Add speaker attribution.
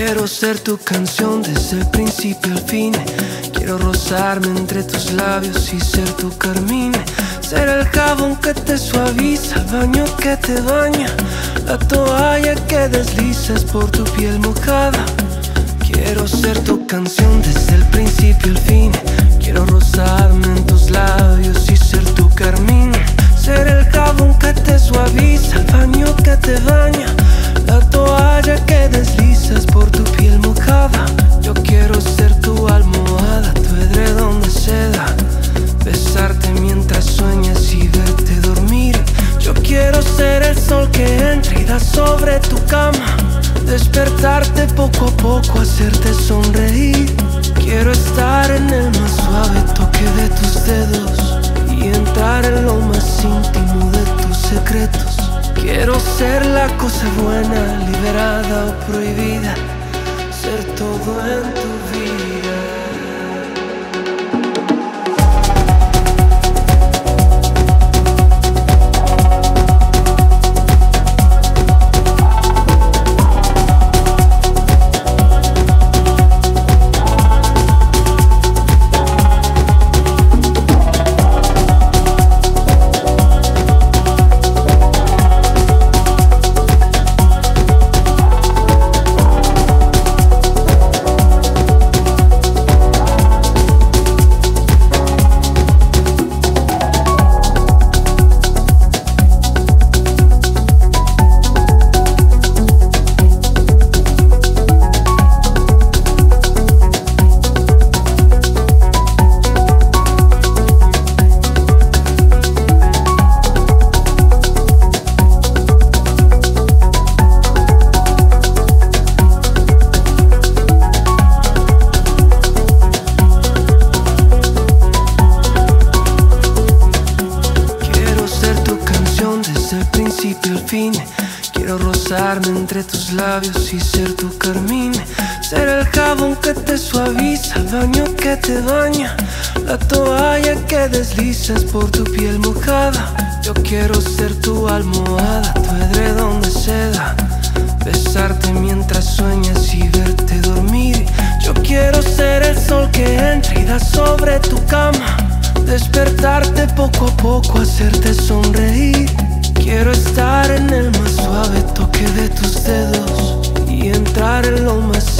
Speaker 1: Quiero ser tu canción desde el principio al fin. Quiero rozarme entre tus labios y ser tu carmín. Ser el jabón que te suaviza, el baño que te baña, la toalla que deslizas por tu piel mojada. Quiero ser tu canción desde el principio al fin. Quiero rozarme en tus labios y ser tu carmín. Ser el jabón que te suaviza, el baño que te baña, la toalla que deslizas por tu piel mojada. Yo quiero ser tu almohada, tu edredón de seda, besarte mientras sueñas y verte dormir. Yo quiero ser el sol que entra y da sobre tu cama, despertarte poco a poco, hacerte sonreír. Quiero estar en el más suave toque de tus dedos y entrar en lo más íntimo de tus secretos. Quiero ser la cosa buena, liberada o prohibida, ser todo en tu vida. Quiero rozarme entre tus labios y ser tu carmín. Ser el jabón que te suaviza, el baño que te baña, la toalla que deslizas por tu piel mojada. Yo quiero ser tu almohada, tu edredón de seda, besarte mientras sueñas y verte dormir. Yo quiero ser el sol que entra y da sobre tu cama, despertarte poco a poco, hacerte sonreír. Quiero estar en el más suave toque de tus dedos y entrar en lo más